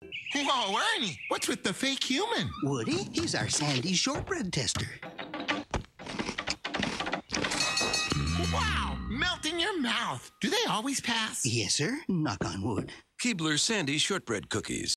Whoa, Ernie, what's with the fake human? Woody, he's our Sandie shortbread tester. Wow, melt in your mouth. Do they always pass? Yes, sir. Knock on wood. Keebler Sandies Shortbread Cookies.